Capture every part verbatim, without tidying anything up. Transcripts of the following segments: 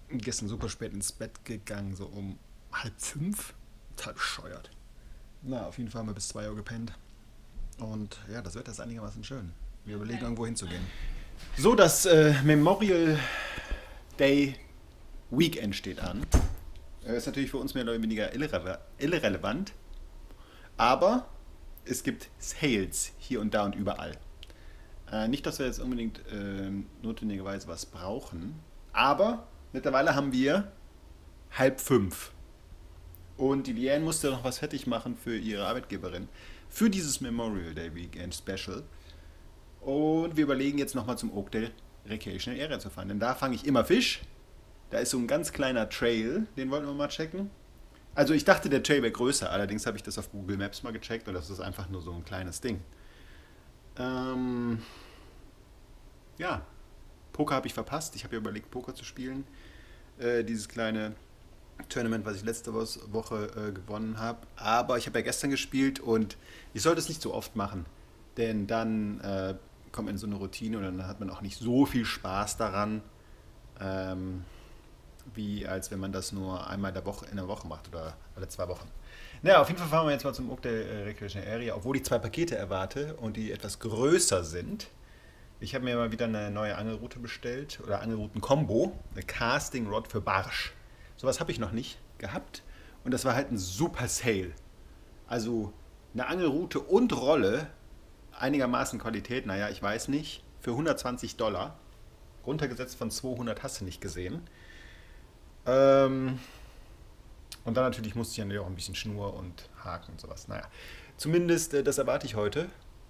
Gestern super spät ins Bett gegangen, so um halb fünf. Total bescheuert. Na, auf jeden Fall haben wir bis zwei Uhr gepennt. Und ja, das Wetter ist einigermaßen schön. Wir überlegen, irgendwo hinzugehen. So, das äh, Memorial Day Weekend steht an. Äh, ist natürlich für uns mehr oder weniger irre irrelevant. Aber es gibt Sales hier und da und überall. Äh, nicht, dass wir jetzt unbedingt äh, notwendigerweise was brauchen. Aber mittlerweile haben wir halb fünf. Und die Liane musste noch was fertig machen für ihre Arbeitgeberin. Für dieses Memorial Day Weekend Special. Und wir überlegen jetzt nochmal zum Oakdale Recreational Area zu fahren. Denn da fange ich immer Fisch. Da ist so ein ganz kleiner Trail. Den wollten wir mal checken. Also ich dachte, der Trail wäre größer. Allerdings habe ich das auf Google Maps mal gecheckt. Und das ist einfach nur so ein kleines Ding. Ähm... Ja. Poker habe ich verpasst. Ich habe ja überlegt, Poker zu spielen. Äh, dieses kleine Tournament, was ich letzte Woche äh, gewonnen habe. Aber ich habe ja gestern gespielt und ich sollte es nicht so oft machen. Denn dann äh, kommt man in so eine Routine und dann hat man auch nicht so viel Spaß daran, ähm, wie als wenn man das nur einmal in der Woche, in der Woche macht oder alle zwei Wochen. Naja, auf jeden Fall fahren wir jetzt mal zum Oakdale äh, Recreational Area, obwohl ich zwei Pakete erwarte und die etwas größer sind. Ich habe mir mal wieder eine neue Angelrute bestellt oder Angelrouten-Kombo, eine Casting Rod für Barsch. Sowas habe ich noch nicht gehabt und das war halt ein super Sale. Also eine Angelrute und Rolle, einigermaßen Qualität, naja, ich weiß nicht, für hundertzwanzig Dollar. Runtergesetzt von zweihundert, hast du nicht gesehen. Ähm, und dann natürlich musste ich ja natürlich auch ein bisschen Schnur und Haken und sowas. Naja, zumindest äh, das erwarte ich heute.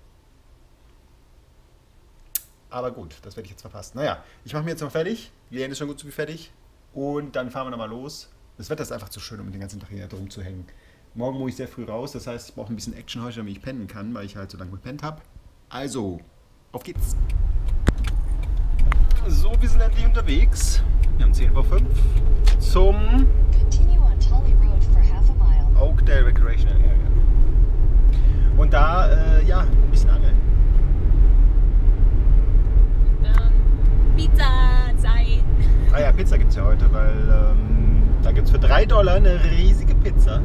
Aber gut, das werde ich jetzt verpassen. Naja, ich mache mir jetzt noch fertig. Liane ist schon gut zu wie fertig. Und dann fahren wir nochmal los. Das Wetter ist einfach zu schön, um den ganzen Tag hier drum zu hängen. Morgen muss ich sehr früh raus. Das heißt, ich brauche ein bisschen Action heute, damit ich pennen kann, weil ich halt so lange gepennt habe. Also, auf geht's. So, wir sind endlich unterwegs. Wir haben zehn vor fünf zum Oakdale Recreational Area. Und da, äh, ja, ein bisschen angeln. Pizza-Zeit. Ah ja, Pizza gibt es ja heute, weil ähm, da gibt es für drei Dollar eine riesige Pizza.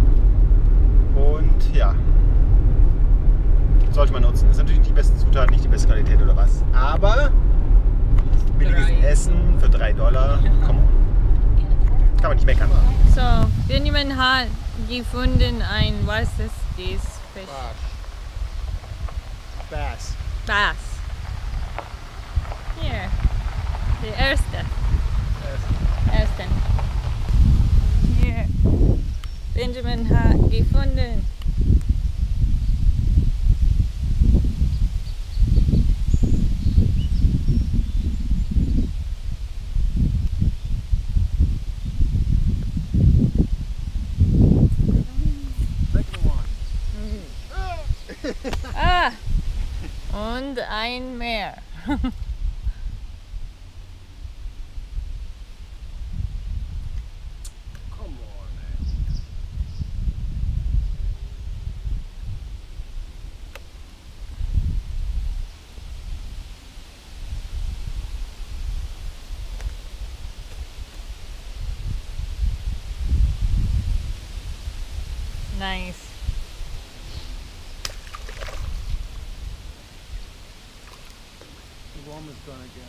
Und ja, sollte man nutzen. Das ist natürlich nicht die beste Zutat, nicht die beste Qualität oder was. Aber billiges Drei. Essen für drei Dollar, komm on. Kann man nicht meckern. So, irgendjemand hat gefunden ein, was ist das Fisch? Bass. Bass. Hier, der erste. Ersten. Hier. Benjamin hat gefunden. Ah! Und ein mehr. Come on, man. Nice. The worm is gonna get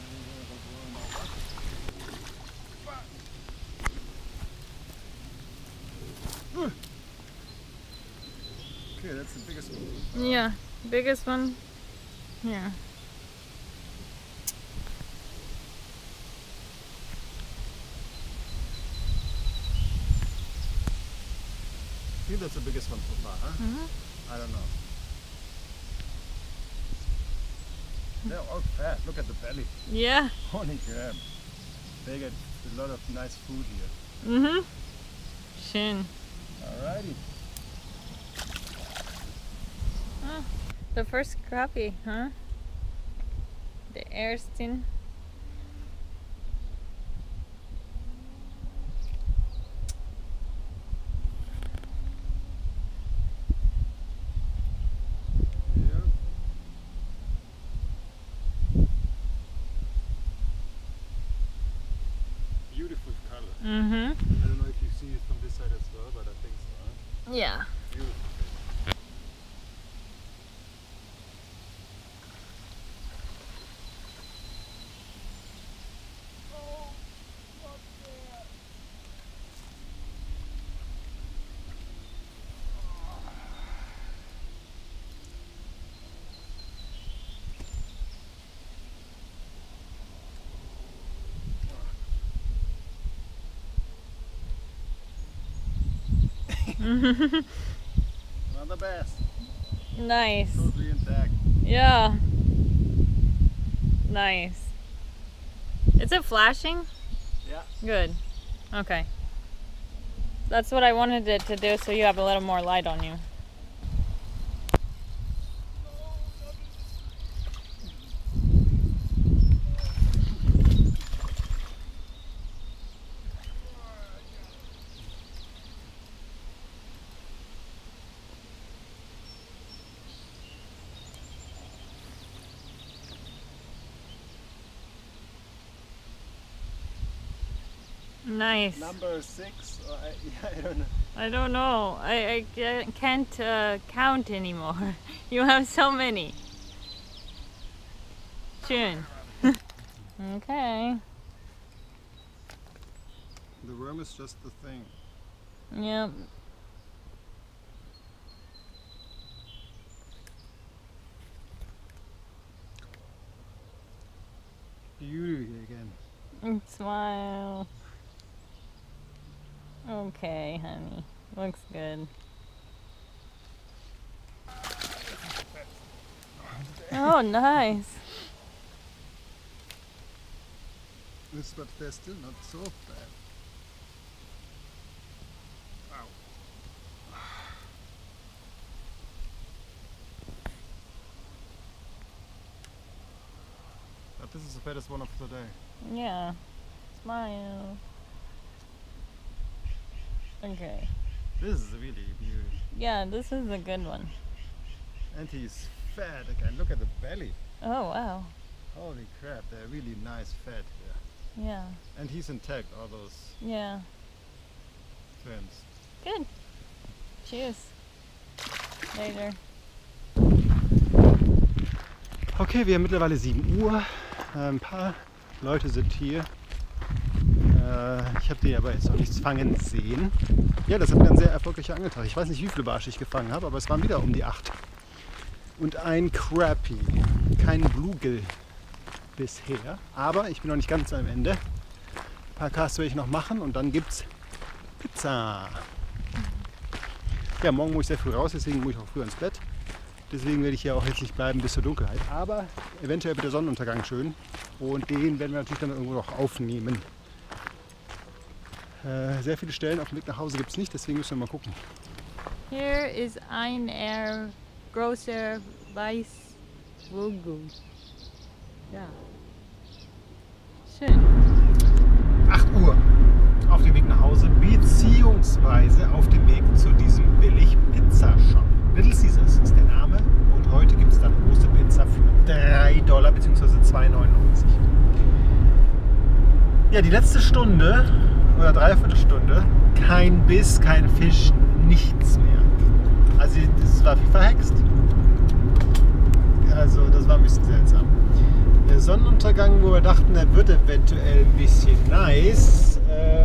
Okay, that's the biggest one. Yeah, biggest one. Yeah. I think that's the biggest one so far, huh? Mhm. I don't know. They're all fat. Look at the belly. Yeah. Holy crap. They get a lot of nice food here. Mhm. Schön. Alrighty. Ah, the first crappie, huh? The ersten. Ja. beautiful color. Mm-hmm. I don't know if you see it from this side as well, but I think so. Huh? Yeah. Beautiful. Another bass. Nice. Totally intact. Yeah. Nice. Is it flashing? Yeah. Good. Okay. That's what I wanted it to do, so you have a little more light on you. Nice. Number six, or I, yeah, I don't know. I don't know. I, I ca- can't uh, count anymore. You have so many. Schön. Okay. The worm is just the thing. Yep. Beauty again. And smile. Okay, honey. Looks good. Oh, nice. This, but they're still not so bad. Wow. But this is the fattest one of the day. Yeah. Smile. Okay. This is really beautiful. Yeah, this is a good one. And he's fat again. Look at the belly. Oh, wow. Holy crap, they're really nice fat here. Yeah. And he's intact, all those Yeah. fins. Good. Cheers. Later. Okay, wir haben mittlerweile sieben Uhr. Ein paar Leute sind hier. Ich habe die aber jetzt noch nichts fangen sehen. Ja, das hat mir ein sehr erfolgreicher Angeltag. Ich weiß nicht, wie viele Barsche ich gefangen habe, aber es waren wieder um die acht. Und ein Crappie. Kein Bluegill bisher. Aber ich bin noch nicht ganz am Ende. Ein paar Casts werde ich noch machen und dann gibt's Pizza. Ja, morgen muss ich sehr früh raus, deswegen muss ich auch früh ins Bett. Deswegen werde ich hier auch jetzt nicht bleiben bis zur Dunkelheit. Aber eventuell wird der Sonnenuntergang schön. Und den werden wir natürlich dann irgendwo noch aufnehmen. Äh, sehr viele Stellen auf dem Weg nach Hause gibt es nicht, deswegen müssen wir mal gucken. Here is ein Air großer Weißvogel. Ja. Schön. acht Uhr auf dem Weg nach Hause, beziehungsweise auf dem Weg zu diesem Billig-Pizza-Shop. Little Caesars ist der Name und heute gibt es dann eine große Pizza für drei Dollar bzw. zwei neunundneunzig. Ja, die letzte Stunde oder Dreiviertelstunde, kein Biss, kein Fisch, nichts mehr. Also das war wie verhext. Also das war ein bisschen seltsam. Der Sonnenuntergang, wo wir dachten, der wird eventuell ein bisschen nice, ähm,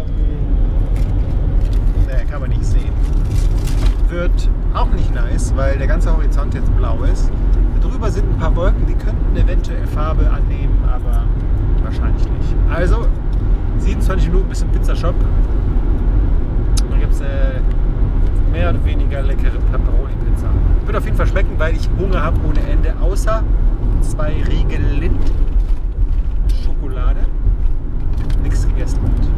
ne, kann man nicht sehen. Wird auch nicht nice, weil der ganze Horizont jetzt blau ist. Darüber sind ein paar Wolken, die könnten eventuell Farbe annehmen, aber wahrscheinlich nicht. Also siebenundzwanzig Minuten bis zum Pizzashop. Da gibt es äh, mehr oder weniger leckere Pepperoni-Pizza. Wird auf jeden Fall schmecken, weil ich Hunger habe ohne Ende, außer zwei Riegel Lind, Schokolade, nichts gegessen wird.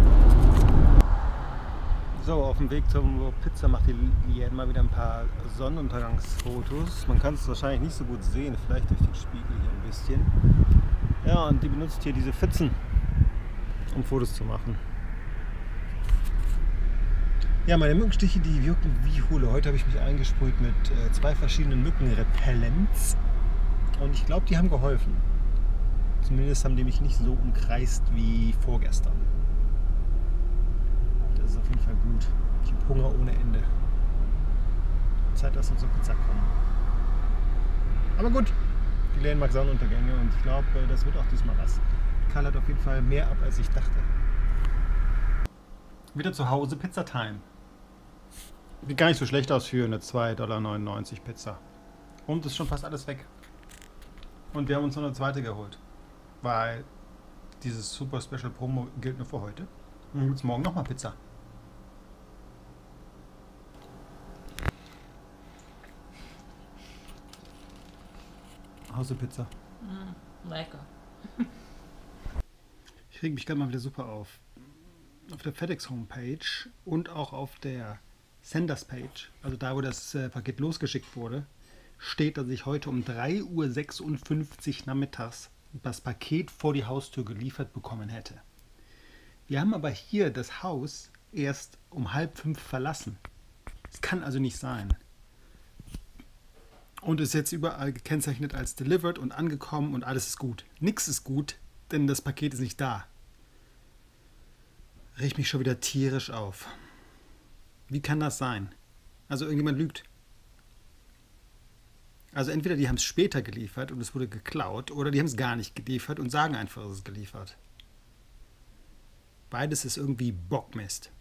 So, auf dem Weg zum Pizza macht die Lien mal wieder ein paar Sonnenuntergangsfotos. Man kann es wahrscheinlich nicht so gut sehen, vielleicht durch den Spiegel hier ein bisschen. Ja, und die benutzt hier diese Pfützen, um Fotos zu machen. Ja, meine Mückenstiche, die wirken wie Hulle. Heute habe ich mich eingesprüht mit äh, zwei verschiedenen Mückenrepellents und ich glaube, die haben geholfen. Zumindest haben die mich nicht so umkreist wie vorgestern. ist auf jeden Fall gut. Ich habe Hunger ohne Ende. Zeit, dass wir zur Pizza kommen. Aber gut, die Läden mag Sonnenuntergänge und ich glaube, das wird auch diesmal was. Karl hat auf jeden Fall mehr ab, als ich dachte. Wieder zu Hause, Pizza Time. Sieht gar nicht so schlecht aus für eine zwei Komma neunundneunzig Dollar Pizza. Und ist schon fast alles weg. Und wir haben uns noch eine zweite geholt. Weil dieses Super Special Promo gilt nur für heute. Und dann gibt es morgen nochmal Pizza. Hausepizza. Mm, lecker. Ich reg mich gerade mal wieder super auf. Auf der FedEx Homepage und auch auf der Senders Page, also da, wo das äh, Paket losgeschickt wurde, steht, dass ich heute um drei Uhr sechsundfünfzig nachmittags das Paket vor die Haustür geliefert bekommen hätte. Wir haben aber hier das Haus erst um halb fünf verlassen. Das kann also nicht sein. Und ist jetzt überall gekennzeichnet als delivered und angekommen und alles ist gut. Nix ist gut, denn das Paket ist nicht da. Riecht mich schon wieder tierisch auf. Wie kann das sein? Also irgendjemand lügt. Also entweder die haben es später geliefert und es wurde geklaut oder die haben es gar nicht geliefert und sagen einfach, es ist geliefert. Beides ist irgendwie Bockmist.